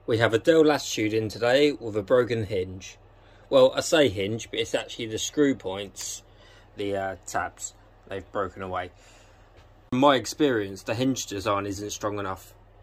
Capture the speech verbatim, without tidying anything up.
We have a Dell Latitude in today with a broken hinge. Well, I say hinge, but it's actually the screw points, the uh, tabs, they've broken away. From my experience, the hinge design isn't strong enough.